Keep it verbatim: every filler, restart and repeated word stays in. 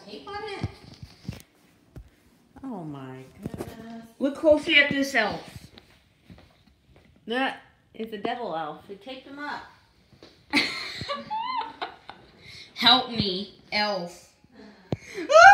tape on it? Oh my goodness. Look closely at this elf. That is a devil elf. They taped him up. Help me, elf.